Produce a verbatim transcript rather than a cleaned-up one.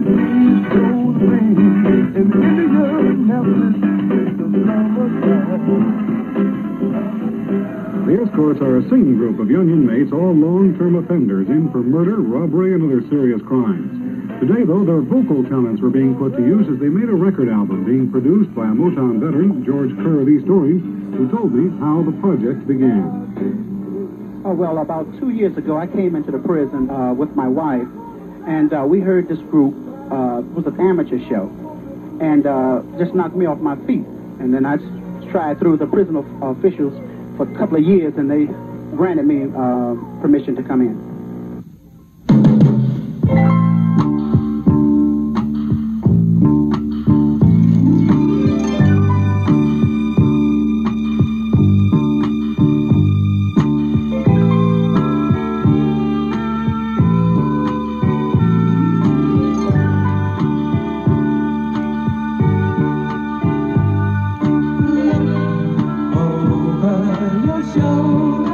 The escorts are a singing group of young inmates, all long-term offenders, in for murder, robbery, and other serious crimes. Today, though, their vocal talents were being put to use as they made a record album being produced by a Motown veteran, George Kerr of East Orange, who told me how the project began. Oh, well, about two years ago, I came into the prison uh, with my wife, and uh, we heard this group. Uh, it was an amateur show, and uh, just knocked me off my feet. And then I tried through the prison officials for a couple of years, and they granted me uh, permission to come in. Show.